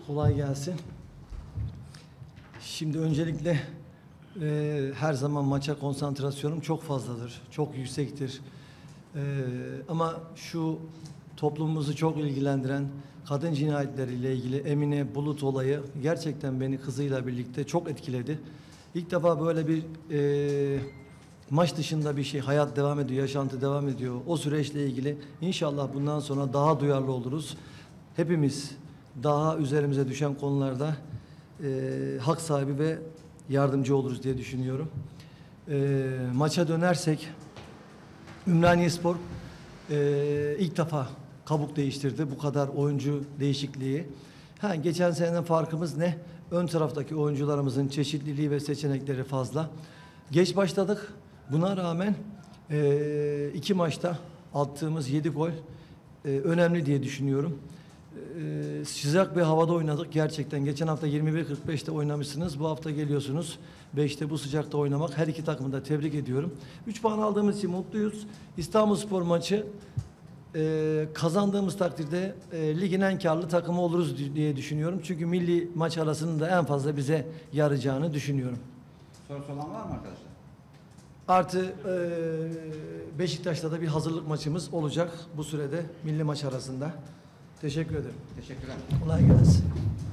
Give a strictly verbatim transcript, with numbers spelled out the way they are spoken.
Kolay gelsin. Şimdi öncelikle e, her zaman maça konsantrasyonum çok fazladır, çok yüksektir. E, ama şu toplumumuzu çok ilgilendiren kadın cinayetleriyle ilgili Emine Bulut olayı gerçekten beni kızıyla birlikte çok etkiledi. İlk defa böyle bir e, maç dışında bir şey, hayat devam ediyor, yaşantı devam ediyor. O süreçle ilgili inşallah bundan sonra daha duyarlı oluruz. Hepimiz daha üzerimize düşen konularda e, hak sahibi ve yardımcı oluruz diye düşünüyorum. E, maça dönersek, Ümraniyespor e, ilk defa kabuk değiştirdi. Bu kadar oyuncu değişikliği. Ha, geçen seneden farkımız ne? Ön taraftaki oyuncularımızın çeşitliliği ve seçenekleri fazla. Geç başladık. Buna rağmen e, iki maçta attığımız yedi gol e, önemli diye düşünüyorum. E, sıcak bir havada oynadık gerçekten. Geçen hafta yirmi bir kırk beşte oynamışsınız. Bu hafta geliyorsunuz. beşte bu sıcakta oynamak. Her iki takımı da tebrik ediyorum. üç puan aldığımız için mutluyuz. İstanbulspor maçı e, kazandığımız takdirde e, ligin en karlı takımı oluruz diye düşünüyorum. Çünkü milli maç arasının da en fazla bize yarayacağını düşünüyorum. Sorusu olan var mı arkadaşlar? Artı e, Beşiktaş'ta da bir hazırlık maçımız olacak bu sürede milli maç arasında. Teşekkür ederim. Teşekkürler. Kolay gelsin.